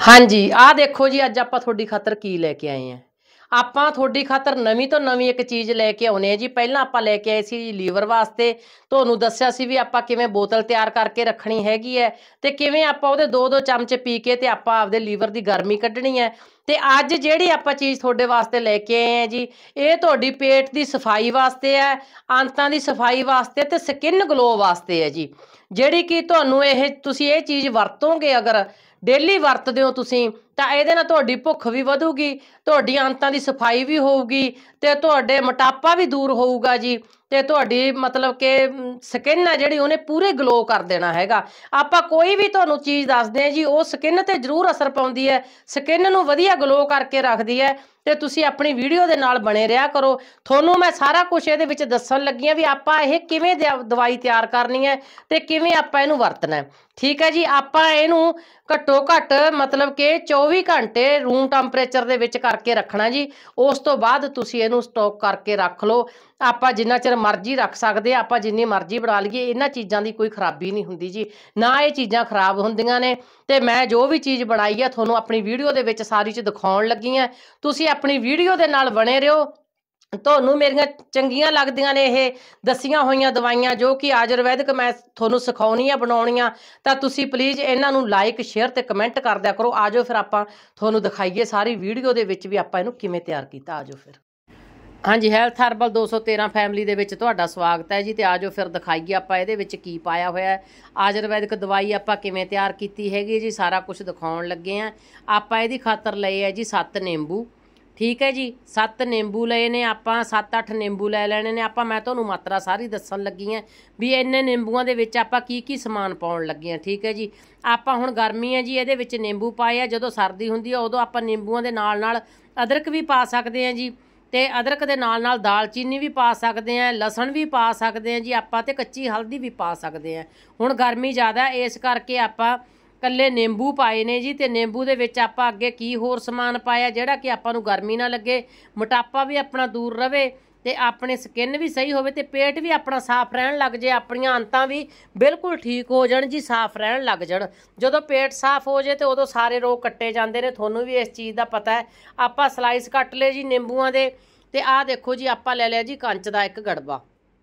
हाँ जी, आ देखो जी अज आपां तुहाडी खातर की लैके आए हैं। आपां तुहाडी खातर नवीं तो नवीं एक चीज़ लैके आउणे आ जी। पहलां आपां लैके आए सी लीवर वास्ते, तुहानूं दस्सिआ सी भी आपां किवें बोतल तैयार करके रखणी हैगी है ते किवें आपां ਉਹਦੇ 2-2 चमचे पी के ते आपां आपदे लीवर दी गर्मी कड्ढणी है। ते अज जिहड़ी आपां चीज़ तुहाडे वास्ते लैके आए हैं जी, ਇਹ तुहाडी पेट दी सफाई वास्ते है, आंतां दी सफाई वास्ते ते स्किन ग्लो वास्ते है जी। ਜਿਹੜੀ कि ਤੁਹਾਨੂੰ ਇਹ ਤੁਸੀਂ ਇਹ ਚੀਜ਼ ਵਰਤੋਗੇ ਅਗਰ ਡੇਲੀ ਵਰਤਦੇ ਹੋ ਤੁਸੀਂ ਤਾਂ ਇਹਦੇ ਨਾਲ ਤੁਹਾਡੀ ਭੁੱਖ ਵੀ ਵਧੂਗੀ, ਤੁਹਾਡੀਆਂ ਅੰਤਾਂ ਦੀ ਸਫਾਈ ਵੀ ਹੋਊਗੀ ਤੇ ਤੁਹਾਡੇ ਮੋਟਾਪਾ ਵੀ ਦੂਰ ਹੋਊਗਾ ਜੀ। ਤੇ ਤੁਹਾਡੀ ਮਤਲਬ ਕਿ ਸਕਿਨ ਆ ਜਿਹੜੀ ਉਹਨੇ ਪੂਰੇ ਗਲੋ ਕਰ ਦੇਣਾ ਹੈਗਾ। ਆਪਾਂ ਕੋਈ ਵੀ ਤੁਹਾਨੂੰ ਚੀਜ਼ ਦੱਸਦੇ ਆ ਜੀ ਉਹ ਸਕਿਨ ਤੇ ਜ਼ਰੂਰ ਅਸਰ ਪਾਉਂਦੀ ਹੈ, ਸਕਿਨ ਨੂੰ ਵਧੀਆ ਗਲੋ ਕਰਕੇ ਰੱਖਦੀ ਹੈ। ਤੇ ਤੁਸੀਂ ਆਪਣੀ ਵੀਡੀਓ ਦੇ ਨਾਲ ਬਣੇ ਰਿਹਾ ਕਰੋ। ਤੁਹਾਨੂੰ ਮੈਂ ਸਾਰਾ ਕੁਝ ਇਹਦੇ ਵਿੱਚ ਦੱਸਣ ਲੱਗੀ ਆ ਵੀ ਆਪਾਂ ਇਹ ਕਿਵੇਂ ਦਵਾਈ ਤਿਆਰ ਕਰਨੀ ਹੈ ਤੇ ਕਿਵੇਂ ਆਪਾਂ ਇਹਨੂੰ ਵਰਤਣਾ ਹੈ। ਠੀਕ ਹੈ ਜੀ, ਆਪਾਂ ਇਹਨੂੰ ਘੱਟੋ ਘੱਟ मतलब कि 24 घंटे रूम टैंपरेचर दे विच करके रखना जी। उस तो बाद तुसी इहनूं स्टॉक करके रख लो। आपां जिन्ना चिर मर्जी रख सकदे, आपां जिन्नी मर्जी बना लईए, इन्हां चीज़ां दी कोई खराबी नहीं हुंदी जी, ना ये चीज़ां खराब हुंदियां ने। ते मैं जो भी चीज़ बनाई है तुहानूं अपनी वीडियो दे विच सारी च दिखाउण लगी आ। तुसी अपनी वीडियो दे नाल बने रहियो। ਤੁਹਾਨੂੰ ਮੇਰੀਆਂ ਚੰਗੀਆਂ ਲੱਗਦੀਆਂ ਨੇ ਇਹ ਦੱਸੀਆਂ ਹੋਈਆਂ ਦਵਾਈਆਂ ਜੋ ਕਿ ਆਯੁਰਵੈਦਿਕ ਮੈਂ ਤੁਹਾਨੂੰ ਸਿਖਾਉਣੀਆਂ ਬਣਾਉਣੀਆਂ, ਤਾਂ ਤੁਸੀਂ ਪਲੀਜ਼ ਇਹਨਾਂ ਨੂੰ ਲਾਈਕ ਸ਼ੇਅਰ ਤੇ ਕਮੈਂਟ ਕਰ ਦਿਆ ਕਰੋ। ਆਜੋ ਫਿਰ ਆਪਾਂ ਤੁਹਾਨੂੰ ਦਿਖਾਈਏ ਸਾਰੀ ਵੀਡੀਓ ਦੇ ਵਿੱਚ ਵੀ ਆਪਾਂ ਇਹਨੂੰ ਕਿਵੇਂ ਤਿਆਰ ਕੀਤਾ। ਆਜੋ ਫਿਰ। ਹਾਂਜੀ, ਹੈਲਥ ਹਰਬਲ 213 ਫੈਮਿਲੀ ਦੇ ਵਿੱਚ ਤੁਹਾਡਾ ਸਵਾਗਤ ਹੈ ਜੀ। ਤੇ ਆਜੋ ਫਿਰ ਦਿਖਾਈਏ ਆਪਾਂ ਇਹਦੇ ਵਿੱਚ ਕੀ ਪਾਇਆ ਹੋਇਆ ਹੈ, ਆਯੁਰਵੈਦਿਕ ਦਵਾਈ ਆਪਾਂ ਕਿਵੇਂ ਤਿਆਰ ਕੀਤੀ ਹੈਗੀ ਜੀ, ਸਾਰਾ ਕੁਝ ਦਿਖਾਉਣ ਲੱਗੇ ਆ। ਆਪਾਂ ਇਹਦੀ ਖਾਤਰ ਲਏ ਹੈ ਜੀ 7 ਨਿੰਬੂ। ठीक है जी, 7 ਨਿੰਬੂ ਲਏ ਨੇ ਆਪਾਂ, 7-8 ਨਿੰਬੂ ਲੈ ਲੈਣੇ ਨੇ ਆਪਾਂ। ਮੈਂ ਤੁਹਾਨੂੰ ਮਾਤਰਾ ਸਾਰੀ ਦੱਸਣ ਲੱਗੀ ਹਾਂ ਵੀ ਇੰਨੇ ਨਿੰਬੂਆਂ ਦੇ ਵਿੱਚ ਆਪਾਂ ਕੀ ਸਮਾਨ ਪਾਉਣ ਲੱਗੇ ਹਾਂ। ਠੀਕ ਹੈ ਜੀ, ਆਪਾਂ ਹੁਣ ਗਰਮੀ ਹੈ ਜੀ, ਇਹਦੇ ਵਿੱਚ ਨਿੰਬੂ ਪਾਏ ਆ। ਜਦੋਂ ਸਰਦੀ ਹੁੰਦੀ ਆ ਉਦੋਂ ਆਪਾਂ ਨਿੰਬੂਆਂ ਦੇ ਨਾਲ ਅਦਰਕ ਵੀ ਪਾ ਸਕਦੇ ਹਾਂ ਜੀ। ਤੇ ਅਦਰਕ ਦੇ ਨਾਲ ਦਾਲਚੀਨੀ ਵੀ ਪਾ ਸਕਦੇ ਹਾਂ, ਲਸਣ ਵੀ ਪਾ ਸਕਦੇ ਹਾਂ ਜੀ ਆਪਾਂ, ਤੇ ਕੱਚੀ ਹਲਦੀ ਵੀ ਪਾ ਸਕਦੇ ਹਾਂ। ਹੁਣ ਗਰਮੀ ਜ਼ਿਆਦਾ ਇਸ ਕਰਕੇ ਆਪਾਂ ਕੱਲੇ ਨਿੰਬੂ ਪਾਏ ਨੇ ਜੀ। ਤੇ ਨਿੰਬੂ ਦੇ ਵਿੱਚ ਆਪਾਂ ਅੱਗੇ ਕੀ ਹੋਰ ਸਮਾਨ ਪਾਇਆ ਜਿਹੜਾ ਕਿ ਆਪਾਂ ਨੂੰ ਗਰਮੀ ਨਾ ਲੱਗੇ, ਮੋਟਾਪਾ ਵੀ ਆਪਣਾ ਦੂਰ ਰਵੇ ਤੇ ਆਪਣੇ ਸਕਿਨ ਵੀ ਸਹੀ ਹੋਵੇ ਤੇ ਪੇਟ ਵੀ ਆਪਣਾ ਸਾਫ਼ ਰਹਿਣ ਲੱਗ ਜੇ, ਆਪਣੀਆਂ ਅੰਤਾਂ ਵੀ ਬਿਲਕੁਲ ਠੀਕ ਹੋ ਜਾਣ ਜੀ, ਸਾਫ਼ ਰਹਿਣ ਲੱਗ ਜਾਣ। ਜਦੋਂ ਪੇਟ ਸਾਫ਼ ਹੋ ਜੇ ਤੇ ਉਦੋਂ ਸਾਰੇ ਰੋਗ ਕੱਟੇ ਜਾਂਦੇ ਨੇ, ਤੁਹਾਨੂੰ ਵੀ ਇਸ ਚੀਜ਼ ਦਾ ਪਤਾ ਹੈ। ਆਪਾਂ ਸਲਾਈਸ ਕੱਟ ਲਏ ਜੀ ਨਿੰਬੂਆਂ ਦੇ। ਤੇ ਆਹ ਦੇਖੋ ਜੀ, ਆਪਾਂ ਲੈ ਲਿਆ ਜੀ ਕੰਚ ਦਾ ਇੱਕ ਗੜਬਾ।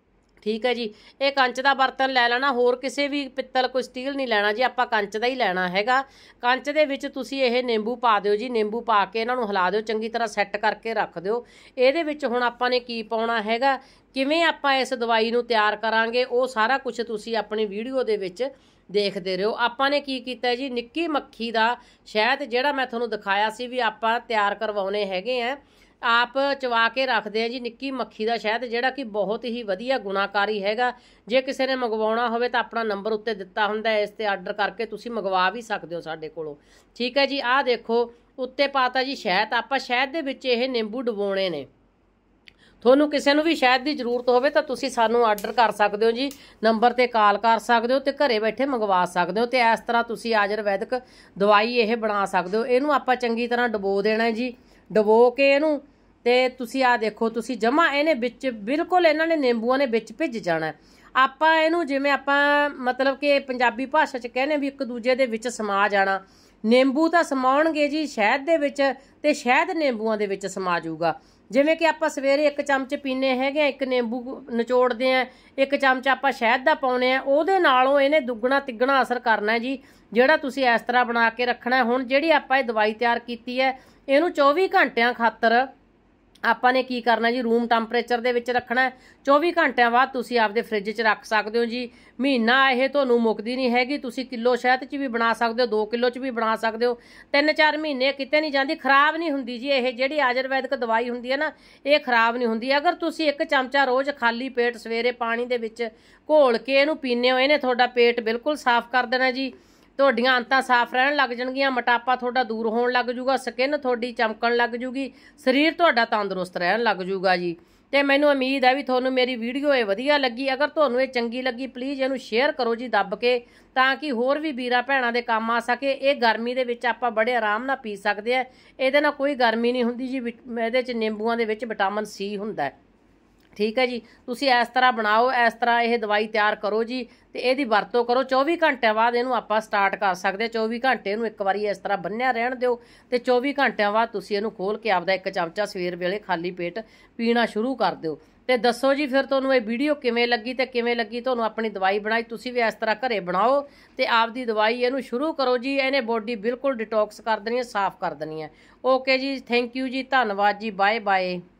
ठीक है जी, ये कंच का बर्तन लै लेना, होर किसी भी पित्तल कोई स्टील नहीं लेना जी, आपां कंच का ही लेना हैगा। कंच दे विच तुसीं ये निंबू पा दिओ जी, निंबू पा के इन्हां नूं हिला दिओ, चंगी तरह सैट करके रख दिओ। इहदे विच हुण आपां ने की पाउणा हैगा, किवें आपां इस दवाई नूं तैयार करांगे वो सारा कुछ तुसीं अपनी वीडियो दे विच देखते रहो। आपां ने की कीता जी, निक्की मक्खी दा शहद जिहड़ा मैं तुहानूं दिखाया सी भी आपां तैयार करवाउने हैगे आ, आप चवा के रखते हैं जी। निक्की मक्खी का शहद जिहड़ा कि बहुत ही वधिया गुणाकारी हैगा। जे किसी ने मंगवाउणा होवे तां अपना नंबर उत्ते दिता हुंदा है, इस ते आर्डर करके तुसीं मंगवा भी सकदे हो साडे कोलों। ठीक है जी, आ देखो उत्ते पाता जी शहद। आपां शहद दे विच इह निंबू डुबोणे ने। ਤੁਹਾਨੂੰ ਕਿਸੇ ਨੂੰ ਵੀ ਸ਼ਹਿਦ ਦੀ ਜ਼ਰੂਰਤ ਹੋਵੇ ਤਾਂ ਤੁਸੀਂ ਸਾਨੂੰ ਆਰਡਰ ਕਰ ਸਕਦੇ ਹੋ ਜੀ, ਨੰਬਰ ਤੇ ਕਾਲ ਕਰ ਸਕਦੇ ਹੋ ਤੇ ਘਰੇ ਬੈਠੇ ਮੰਗਵਾ ਸਕਦੇ ਹੋ। ਤੇ ਇਸ ਤਰ੍ਹਾਂ ਤੁਸੀਂ ਆਯੁਰਵੈਦਿਕ ਦਵਾਈ ਇਹ ਬਣਾ ਸਕਦੇ ਹੋ। ਇਹਨੂੰ ਆਪਾਂ ਚੰਗੀ ਤਰ੍ਹਾਂ ਡੁਬੋ ਦੇਣਾ ਜੀ। ਡੁਬੋ ਕੇ ਇਹਨੂੰ ਤੇ ਤੁਸੀਂ ਆ ਦੇਖੋ, ਤੁਸੀਂ ਜਮਾ ਇਹਨੇ ਵਿੱਚ ਬਿਲਕੁਲ ਇਹਨਾਂ ਨੇ ਨਿੰਬੂਆਂ ਨੇ ਵਿੱਚ ਭਿੱਜ ਜਾਣਾ। ਆਪਾਂ ਇਹਨੂੰ ਜਿਵੇਂ ਆਪਾਂ ਮਤਲਬ ਕਿ ਪੰਜਾਬੀ ਭਾਸ਼ਾ 'ਚ ਕਹਿੰਦੇ ਵੀ ਇੱਕ ਦੂਜੇ ਦੇ ਵਿੱਚ ਸਮਾ ਜਾਣਾ। ਨਿੰਬੂ ਤਾਂ ਸਮਾਉਣਗੇ ਜੀ ਸ਼ਹਿਦ ਦੇ ਵਿੱਚ ਤੇ ਸ਼ਹਿਦ ਨਿੰਬੂਆਂ ਦੇ ਵਿੱਚ ਸਮਾ ਜਾਊਗਾ। ਜਿਵੇਂ ਕਿ ਆਪਾਂ ਸਵੇਰੇ 1 ਚਮਚ ਪੀਨੇ ਹੈਗੇ, 1 ਨਿੰਬੂ ਨਿਚੋੜਦੇ ਆ, 1 ਚਮਚ ਆਪਾਂ ਸ਼ਹਿਦ ਦਾ ਪਾਉਣੇ ਆ, ਉਹਦੇ ਨਾਲੋਂ ਇਹਨੇ ਦੁੱਗਣਾ ਤਿੱਗਣਾ ਅਸਰ ਕਰਨਾ ਜੀ। ਜਿਹੜਾ ਤੁਸੀਂ ਇਸ ਤਰ੍ਹਾਂ ਬਣਾ ਕੇ ਰੱਖਣਾ। ਹੁਣ ਜਿਹੜੀ ਆਪਾਂ ਇਹ ਦਵਾਈ ਤਿਆਰ ਕੀਤੀ ਹੈ ਇਹਨੂੰ 24 ਘੰਟਿਆਂ ਖਾਤਰ ਆਪਾਂ ਨੇ ਕੀ ਕਰਨਾ ਜੀ, रूम टैंपरेचर ਦੇ ਵਿੱਚ ਰੱਖਣਾ। 24 ਘੰਟਿਆਂ ਬਾਅਦ ਤੁਸੀਂ ਆਪਦੇ ਫ੍ਰਿਜ 'ਚ ਰੱਖ ਸਕਦੇ ਹੋ ਜੀ। ਮਹੀਨਾ ਇਹ ਤੁਹਾਨੂੰ ਮੁੱਕਦੀ ਨਹੀਂ ਹੈਗੀ। ਤੁਸੀਂ ਕਿਲੋ ਸ਼ਹਿਦ 'ਚ ਵੀ ਬਣਾ ਸਕਦੇ ਹੋ, 2 ਕਿਲੋ 'ਚ ਵੀ ਬਣਾ ਸਕਦੇ ਹੋ। 3-4 ਮਹੀਨੇ ਕਿਤੇ ਨਹੀਂ ਜਾਂਦੀ, ਖਰਾਬ ਨਹੀਂ ਹੁੰਦੀ ਜੀ। ਇਹ ਜਿਹੜੀ ਆਯੁਰਵੈਦਿਕ ਦਵਾਈ ਹੁੰਦੀ ਹੈ ਨਾ, ਇਹ ਖਰਾਬ ਨਹੀਂ ਹੁੰਦੀ। ਅਗਰ ਤੁਸੀਂ 1 ਚਮਚਾ ਰੋਜ਼ ਖਾਲੀ ਪੇਟ ਸਵੇਰੇ ਪਾਣੀ ਦੇ ਵਿੱਚ ਘੋਲ ਕੇ ਇਹਨੂੰ ਪੀਂਦੇ ਹੋ, ਇਹਨੇ ਤੁਹਾਡਾ ਪੇਟ ਬਿਲਕੁਲ ਸਾਫ਼ ਕਰ ਦੇਣਾ ਜੀ। ਤੁਹਾਡੀਆਂ ਅੰਤਾਂ ਸਾਫ਼ ਰਹਿਣ ਲੱਗ ਜਾਣਗੀਆਂ, ਮੋਟਾਪਾ ਤੁਹਾਡਾ ਦੂਰ ਹੋਣ ਲੱਗ ਜੂਗਾ, ਸਕਿਨ ਤੁਹਾਡੀ ਚਮਕਣ ਲੱਗ ਜੂਗੀ, ਸਰੀਰ ਤੁਹਾਡਾ ਤੰਦਰੁਸਤ ਰਹਿਣ ਲੱਗ ਜੂਗਾ ਜੀ। ਤੇ ਮੈਨੂੰ ਉਮੀਦ ਹੈ ਵੀ ਤੁਹਾਨੂੰ ਮੇਰੀ ਵੀਡੀਓ ਇਹ ਵਧੀਆ ਲੱਗੀ। ਅਗਰ ਤੁਹਾਨੂੰ ਇਹ ਚੰਗੀ ਲੱਗੀ ਪਲੀਜ਼ ਇਹਨੂੰ ਸ਼ੇਅਰ ਕਰੋ ਜੀ ਦੱਬ ਕੇ, ਤਾਂ ਕਿ ਹੋਰ ਵੀ ਵੀਰਾਂ ਭੈਣਾਂ ਦੇ ਕੰਮ ਆ ਸਕੇ। ਇਹ ਗਰਮੀ ਦੇ ਵਿੱਚ ਆਪਾਂ ਬੜੇ ਆਰਾਮ ਨਾਲ ਪੀ ਸਕਦੇ ਆ, ਇਹਦੇ ਨਾਲ ਕੋਈ ਗਰਮੀ ਨਹੀਂ ਹੁੰਦੀ ਜੀ। ਇਹਦੇ 'ਚ ਨਿੰਬੂਆਂ ਦੇ ਵਿੱਚ ਵਿਟਾਮਿਨ ਸੀ ਹੁੰਦਾ ਹੈ। ਠੀਕ ਹੈ ਜੀ। ਤੁਸੀਂ ਇਸ ਤਰ੍ਹਾਂ ਬਣਾਓ, ਇਸ ਤਰ੍ਹਾਂ ਇਹ ਦਵਾਈ ਤਿਆਰ ਕਰੋ ਜੀ, ਤੇ ਇਹਦੀ ਵਰਤੋਂ ਕਰੋ। 24 ਘੰਟਿਆਂ ਬਾਅਦ ਇਹਨੂੰ ਆਪਾਂ ਸਟਾਰਟ ਕਰ ਸਕਦੇ ਹਾਂ। 24 ਘੰਟੇ ਇਹਨੂੰ ਇੱਕ ਵਾਰੀ ਇਸ ਤਰ੍ਹਾਂ ਬੰਨਿਆ ਰਹਿਣ ਦਿਓ, ਤੇ 24 ਘੰਟਿਆਂ ਬਾਅਦ ਤੁਸੀਂ ਇਹਨੂੰ ਖੋਲ ਕੇ ਆਪਦਾ 1 ਚਮਚਾ ਸਵੇਰ ਵੇਲੇ ਖਾਲੀ ਪੇਟ ਪੀਣਾ ਸ਼ੁਰੂ ਕਰ ਦਿਓ। ਤੇ ਦੱਸੋ ਜੀ ਫਿਰ ਤੁਹਾਨੂੰ ਇਹ ਵੀਡੀਓ ਕਿਵੇਂ ਲੱਗੀ, ਤੇ ਕਿਵੇਂ ਲੱਗੀ ਤੁਹਾਨੂੰ ਆਪਣੀ ਦਵਾਈ ਬਣਾਈ। ਤੁਸੀਂ ਵੀ ਇਸ ਤਰ੍ਹਾਂ ਘਰੇ ਬਣਾਓ ਤੇ ਆਪਦੀ ਦਵਾਈ ਇਹਨੂੰ ਸ਼ੁਰੂ ਕਰੋ ਜੀ। ਇਹਨੇ ਬੋਡੀ ਬਿਲਕੁਲ ਡਿਟੌਕਸ ਕਰ ਦੇਣੀ ਹੈ, ਸਾਫ਼ ਕਰ ਦੇਣੀ ਹੈ। ਓਕੇ ਜੀ, ਥੈਂਕ ਯੂ ਜੀ, ਧੰਨਵਾਦ ਜੀ, ਬਾਏ ਬਾਏ।